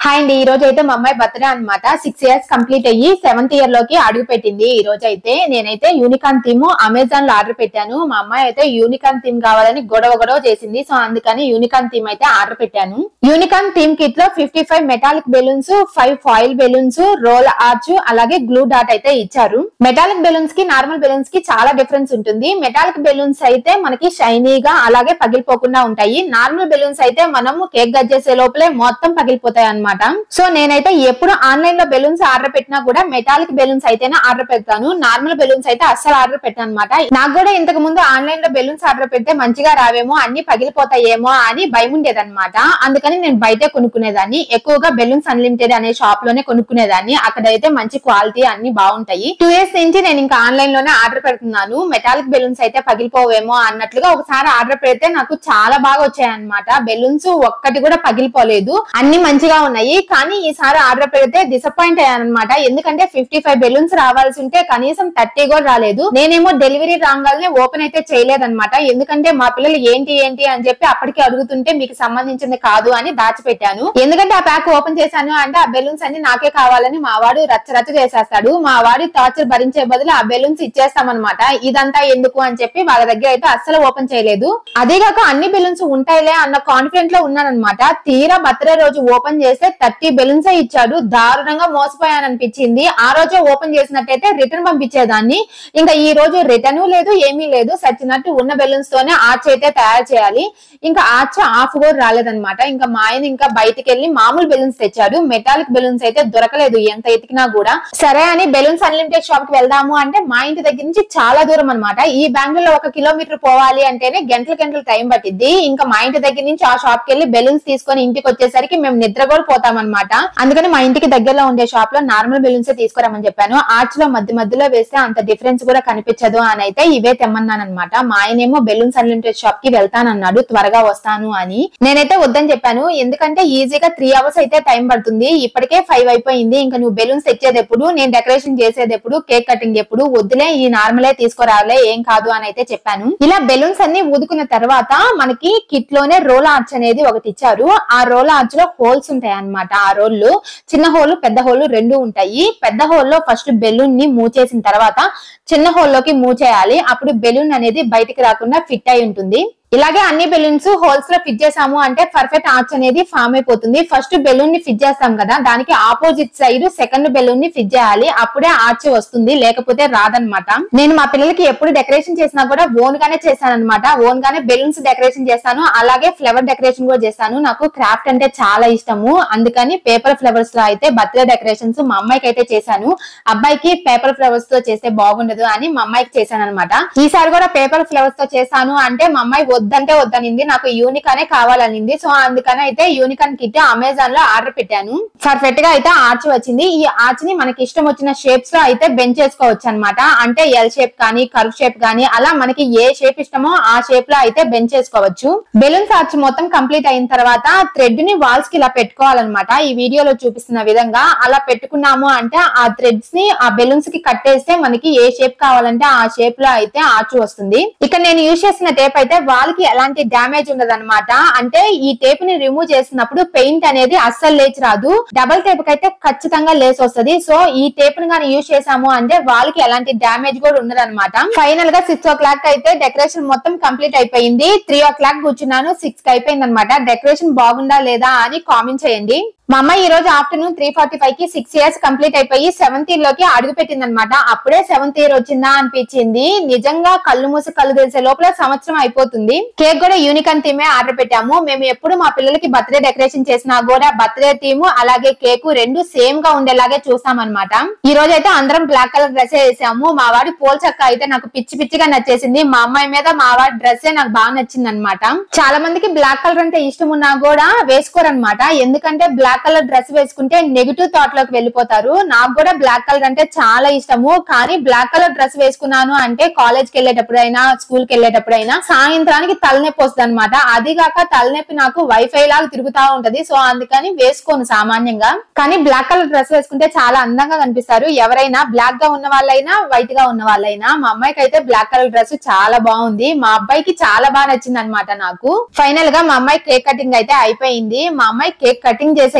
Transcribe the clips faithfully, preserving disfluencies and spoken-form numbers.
Hi అండి, ఈ రోజు అయితే మా అమ్మాయి బర్త్డే అనమాట. సిక్స్ ఇయర్స్ కంప్లీట్ అయ్యి సెవెంత్ ఇయర్ లోకి అడుగు పెట్టింది. ఈ రోజు అయితే నేనైతే యూనికాన్ థీమ్ అమెజాన్ లో ఆర్డర్ పెట్టాను. మా అమ్మాయి అయితే యూనికాన్ థీమ్ కావాలని గొడవ గొడవ చేసింది. సో అందుకని యూనికాన్ థీమ్ అయితే ఆర్డర్ పెట్టాను. యూనికాన్ థీమ్ కిట్ లో fifty five metallic balloons, five foil balloons, roll arch, అలాగే గ్లూ డాట్ అయితే ఇచ్చారు. మెటాలిక్ బెలూన్స్ కి నార్మల్ బెలూన్స్ కి చాలా డిఫరెన్స్ ఉంటుంది. మెటాలిక్ బెలూన్స్ అయితే మనకి షైనీగా అలాగే పగిలిపోకుండా ఉంటాయి. నార్మల్ బెలూన్స్ అయితే మనం కేక్ కట్ చేసే లోపలే మొత్తం పగిలిపోతాయి అన్నమాట. సో నేనైతే ఎప్పుడు ఆన్లైన్ లో బెలూన్స్ ఆర్డర్ పెట్టినా కూడా మెటాలిక్ బెలూన్స్ అయితేనే ఆర్డర్ పెడతాను. నార్మల్ బెలూన్స్ అయితే అస్సలు ఆర్డర్ పెట్టాను అనమాట. నాకు కూడా ఇంతకు ముందు ఆన్లైన్ లో బెలూన్స్ ఆర్డర్ పెడితే మంచిగా రావేమో, అన్ని పగిలిపోతాయేమో అని భయం ఉండేదన్నమాట. అందుకని నేను బయటే కొనుక్కునేదాన్ని. ఎక్కువగా బెలూన్స్ అన్లిమిటెడ్ అనే షాప్ లోనే కొనుక్కునేదాన్ని. అక్కడైతే మంచి క్వాలిటీ అన్ని బాగుంటాయి. టూ ఇయర్స్ నుంచి నేను ఇంకా ఆన్లైన్ లోనే ఆర్డర్ పెడుతున్నాను. మెటాలిక్ బెలూన్స్ అయితే పగిలిపోవేమో అన్నట్లుగా ఒకసారి ఆర్డర్ పెడితే నాకు చాలా బాగా వచ్చాయి అనమాట. బెలూన్స్ ఒక్కటి కూడా పగిలిపోలేదు, అన్ని మంచిగా ఉన్నాయి. కానీ ఈసారి ఆర్డర్ పెడితే డిసప్పాయింట్ అయ్యాను అనమాట. ఎందుకంటే ఫిఫ్టీ ఫైవ్ బెలూన్స్ రావాల్సి ఉంటే కనీసం థర్టీ కూడా రాలేదు. నేనేమో డెలివరీ రాగానే ఓపెన్ అయితే చేయలేదన్నమాట. ఎందుకంటే మా పిల్లలు ఏంటి ఏంటి అని చెప్పి అప్పటికి అడుగుతుంటే మీకు సంబంధించింది కాదు అని దాచిపెట్టాను. ఎందుకంటే ఆ ప్యాక్ ఓపెన్ చేశాను అంటే ఆ బెలూన్స్ అన్ని నాకే కావాలని మా వాడు రచ్చ రచ్చ చేసేస్తాడు. మా వాడి టార్చర్ భరించే బదులు ఆ బెలూన్స్ ఇచ్చేస్తామన్నమాట. ఇదంతా ఎందుకు అని చెప్పి వాళ్ళ దగ్గర అయితే అస్సలు ఓపెన్ చేయలేదు. అదేగాక అన్ని బెలూన్స్ ఉంటాయిలే అన్న కాన్ఫిడెంట్ లో ఉన్నానన్నమాట. తీరా బర్త్డే రోజు ఓపెన్ చేస్తే థర్టీ బెలూన్స్ ఇచ్చాడు. దారుణంగా మోసపోయాను అనిపించింది. ఆ రోజే ఓపెన్ చేసినట్టయితే రిటర్న్ పంపించేదాన్ని. ఇంకా ఈ రోజు రిటర్న్ లేదు, ఏమీ లేదు. సచ్చినట్టు ఉన్న బెలూన్స్ తోనే ఆర్చ్ అయితే తయారు చేయాలి. ఇంకా ఆర్చ్ ఆఫ్ కూడా రాలేదన్నమాట. ఇంకా మా ఆయన ఇంకా బయటికి వెళ్లి మామూలు బెలూన్స్ తెచ్చాడు. మెటాలిక్ బెలూన్స్ అయితే దొరకలేదు ఎంత ఎతికినా కూడా. సరే అని బెలూన్స్ అన్లిమిటెడ్ షాప్ కి వెళ్దాము అంటే మా ఇంటి దగ్గర నుంచి చాలా దూరం అనమాట. ఈ బెంగళూరులో ఒక కిలోమీటర్ పోవాలి అంటేనే గంటల గంటలు టైం పట్టింది. ఇంకా మా ఇంటి దగ్గర నుంచి ఆ షాప్ కి వెళ్లి బెలూన్స్ తీసుకొని ఇంటికి వచ్చేసరికి మేము నిద్ర కూడా పోతాం అనమాట. అందుకని మా ఇంటికి దగ్గరలో ఉండే షాప్ లో నార్మల్ బెలూన్స్ తీసుకురామని చెప్పాను. ఆర్చ్ లో మధ్య మధ్యలో వేస్తే అంత డిఫరెన్స్ కూడా కనిపించదు అని అయితే ఇవే తెమ్మన్నాను అనమాట. మా ఆయనేమో బెలూన్స్ అన్లిమిటెడ్ షాప్ కి వెళ్తానన్నాడు, త్వరగా వస్తాను అని. నేనైతే వద్దని చెప్పాను. ఎందుకంటే ఈజీగా త్రీ అవర్స్ అయితే టైం పడుతుంది. ఇప్పటికే ఫైవ్ అయిపోయింది. ఇంకా నువ్వు బెలూన్స్ తెచ్చేది ఎప్పుడు, నేను డెకరేషన్ చేసేది ఎప్పుడు, కేక్ కటింగ్ ఎప్పుడు, వద్దులే ఈ నార్మలే తీసుకురాలే, ఏం కాదు అని అయితే చెప్పాను. ఇలా బెలూన్స్ అన్ని ఊదుకున్న తర్వాత మనకి కిట్ లోనే రోల్ ఆర్చ్ అనేది ఒకటి ఇచ్చారు. ఆ రోల్ ఆర్చ్ లో హోల్స్ ఉంటాయి అన్నమాట. ఆ రోల్ చిన్న హోల్ పెద్ద హోల్ రెండు ఉంటాయి. పెద్ద హోల్ లో ఫస్ట్ బెలూన్ ని మూవ్ చేసిన తర్వాత చిన్న హోల్ లోకి మూవ్ చేయాలి. అప్పుడు బెలూన్ అనేది బయటికి రాకుండా ఫిట్ అయి ఉంటుంది. ఇలాగే అన్ని బెలూన్స్ హోల్స్ లో ఫిట్ చేసాము అంటే పర్ఫెక్ట్ ఆర్చ్ అనేది ఫామ్ అయిపోతుంది. ఫస్ట్ బెలూన్ ని ఫిట్ చేస్తాం కదా, దానికి ఆపోజిట్ సైడ్ సెకండ్ బెలూన్ ని ఫిట్ చేయాలి. అప్పుడే ఆర్చ్ వస్తుంది, లేకపోతే రాదనమాట. నేను మా పిల్లలకి ఎప్పుడు డెకరేషన్ చేసినా కూడా ఓన్ గానే చేస్తాను అనమాట. ఓన్ గానే బెలూన్స్ డెకరేషన్ చేస్తాను, అలాగే ఫ్లవర్ డెకరేషన్ కూడా చేస్తాను. నాకు క్రాఫ్ట్ అంటే చాలా ఇష్టము. అందుకని పేపర్ ఫ్లవర్స్ లో అయితే బర్త్డే డెకరేషన్స్ మా అమ్మాయికి అయితే చేశాను. అబ్బాయికి పేపర్ ఫ్లవర్స్ తో చేస్తే బాగుండదు అని మా అమ్మాయికి చేశాను అనమాట. ఈసారి కూడా పేపర్ ఫ్లవర్స్ తో చేస్తాను అంటే మా అమ్మాయి వద్దంటే వద్దనింది. నాకు యూనికానే కావాలనింది. సో అందుకని అయితే యూనికాన్ కిట్ అమెజాన్ లో ఆర్డర్ పెట్టాను. పర్ఫెక్ట్ గా అయితే ఆర్చ్ వచ్చింది. ఈ ఆర్చ్ ని మనకి ఇష్టం వచ్చిన షేప్స్ లో అయితే బెండ్ చేసుకోవచ్చు అనమాట. అంటే ఎల్ షేప్ కానీ కర్వ్ షేప్ కానీ అలా మనకి ఏ షేప్ ఇష్టమో ఆ షేప్ లో అయితే బెండ్ చేసుకోవచ్చు. బెలూన్స్ ఆర్చ్ మొత్తం కంప్లీట్ అయిన తర్వాత థ్రెడ్ ని వాల్స్ కి ఇలా పెట్టుకోవాలన్నమాట. ఈ వీడియోలో చూపిస్తున్న విధంగా అలా పెట్టుకున్నాము అంటే ఆ థ్రెడ్స్ ని ఆ బెలూన్స్ కి కట్టేస్తే మనకి ఏ షేప్ కావాలంటే ఆ షేప్ లో అయితే ఆర్చ్ వస్తుంది. ఇక్కడ నేను యూజ్ చేసిన టేప్ అయితే వాల్ కి ఎలాంటి డ్యామేజ్ ఉండదు అనమాట. అంటే ఈ టేప్ ని రిమూవ్ చేసినప్పుడు పెయింట్ అనేది అస్సలు లేచి రాదు. డబల్ టేప్ కి అయితే ఖచ్చితంగా లేసి వస్తుంది. సో ఈ టేప్ ని కానీ యూజ్ చేసాము అంటే వాల్ కి ఎలాంటి డ్యామేజ్ కూడా ఉండదు అనమాట. ఫైనల్ గా సిక్స్ ఓ క్లాక్ అయితే డెకరేషన్ మొత్తం కంప్లీట్ అయిపోయింది. త్రీ ఓ క్లాక్ కూర్చున్నాను, సిక్స్ కి అయిపోయింది అనమాట. డెకరేషన్ బాగుందా లేదా అని కామెంట్ చేయండి. మా అమ్మాయి ఈ రోజు ఆఫ్టర్నూన్ త్రీ ఫార్టీ ఫైవ్ కి సిక్స్ ఇయర్స్ కంప్లీట్ అయిపోయి సెవెంత్ ఇయర్ లోకి అడుగు పెట్టింది అనమాట. అప్పుడే సెవెంత్ ఇయర్ వచ్చిందా అనిపించింది. నిజంగా కళ్ళు మూసి కళ్ళు తెలిసే లోపల సంవత్సరం అయిపోతుంది. కేక్ కూడా యూనికాన్ థీమే ఆర్డర్ పెట్టాము. మేము ఎప్పుడు మా పిల్లలకి బర్త్డే డెకరేషన్ చేసినా కూడా బర్త్డే థీమ్ అలాగే కేక్ రెండు సేమ్ గా ఉండేలాగే చూసాం అనమాట. ఈ రోజు అయితే అందరం బ్లాక్ కలర్ డ్రెస్ వేసాము. మా వాడి పోల్ చక్క అయితే నాకు పిచ్చి పిచ్చిగా నచ్చేసింది. మా అమ్మాయి మీద మా వాడి డ్రెస్ నాకు బాగా నచ్చింది అనమాట. చాలా మందికి బ్లాక్ కలర్ అంటే ఇష్టం ఉన్నా కూడా వేసుకోరనమాట. ఎందుకంటే బ్లాక్ కలర్ డ్రెస్ వేసుకుంటే నెగిటివ్ థాట్ లోకి వెళ్ళిపోతారు. నాకు కూడా బ్లాక్ కలర్ అంటే చాలా ఇష్టము. కానీ బ్లాక్ కలర్ డ్రెస్ వేసుకున్నాను అంటే కాలేజ్ కి వెళ్ళేటప్పుడైనా స్కూల్ కి వెళ్ళేటప్పుడైనా సాయంత్రానికి తలనొప్పి వస్తుంది అనమాట. అది కాక తలనొప్పి నాకు వైఫై లాగా తిరుగుతా ఉంటది. సో అందుకని వేసుకోను సామాన్యంగా. కానీ బ్లాక్ కలర్ డ్రెస్ వేసుకుంటే చాలా అందంగా కనిపిస్తారు. ఎవరైనా బ్లాక్ గా ఉన్న వాళ్ళైనా వైట్ గా ఉన్న వాళ్ళైనా. మా అమ్మాయికి అయితే బ్లాక్ కలర్ డ్రెస్ చాలా బాగుంది. మా అబ్బాయికి చాలా బాగా నచ్చింది అనమాట. నాకు ఫైనల్ గా మా అమ్మాయి కేక్ కటింగ్ అయితే అయిపోయింది. మా అమ్మాయి కేక్ కటింగ్ చేసే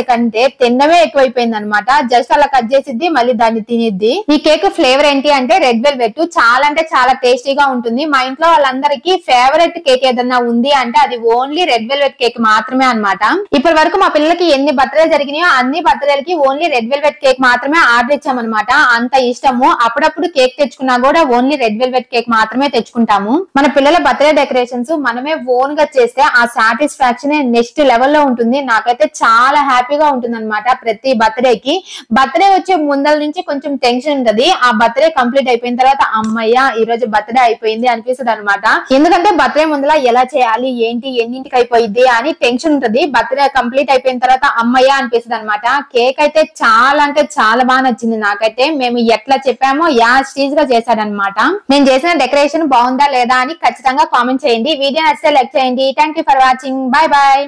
కంటే తిన్నవే ఎక్కువైపోయింది అనమాట. జస్ట్ అలా కట్ చేసిద్ది, మళ్ళీ దాన్ని తినిద్ది. ఈ కేక్ ఫ్లేవర్ ఏంటి అంటే రెడ్ వెల్వెట్. చాలా అంటే చాలా టేస్టీగా ఉంటుంది. మా ఇంట్లో వాళ్ళందరికీ ఫేవరెట్ కేక్ ఏదన్నా ఉంది అంటే అది ఓన్లీ రెడ్ వెల్వెట్ కేక్ మాత్రమే అనమాట. ఇప్పటి వరకు మా పిల్లలకి ఎన్ని బర్త్డే జరిగినాయో అన్ని బర్త్డేలకి ఓన్లీ రెడ్ వెల్వెట్ కేక్ మాత్రమే ఆర్డర్ ఇచ్చామన్నమాట. అంత ఇష్టము. అప్పుడప్పుడు కేక్ తెచ్చుకున్నా కూడా ఓన్లీ రెడ్ వెల్వెట్ కేక్ మాత్రమే తెచ్చుకుంటాము. మన పిల్లల బర్త్డే డెకరేషన్స్ మనమే ఓన్ గా చేస్తే ఆ సాటిస్ఫాక్షన్ నెక్స్ట్ లెవెల్ లో ఉంటుంది. నాకైతే చాలా హ్యాపీగా ఉంటుంది అనమాట. ప్రతి బర్త్డే కి బర్త్డే వచ్చే ముందల నుంచి కొంచెం టెన్షన్ ఉంటది. ఆ బర్త్డే కంప్లీట్ అయిపోయిన తర్వాత అమ్మయ్య ఈ రోజు బర్త్డే అయిపోయింది అనిపిస్తుంది అనమాట. ఎందుకంటే బర్త్డే ముందల ఎలా చేయాలి, ఏంటి, ఎన్నింటికి అయిపోయింది అని టెన్షన్ ఉంటది. బర్త్డే కంప్లీట్ అయిపోయిన తర్వాత అమ్మయ్య అనిపిస్తుంది అనమాట. కేక్ అయితే చాలా అంటే చాలా బాగా నచ్చింది నాకైతే. మేము ఎట్లా చెప్పామో యా స్టీజ్ గా చేశాడనమాట. నేను చేసిన డెకరేషన్ బాగుందా లేదా అని ఖచ్చితంగా కామెంట్ చేయండి. వీడియో నచ్చితే లైక్ చేయండి. Thank you for watching. Bye bye.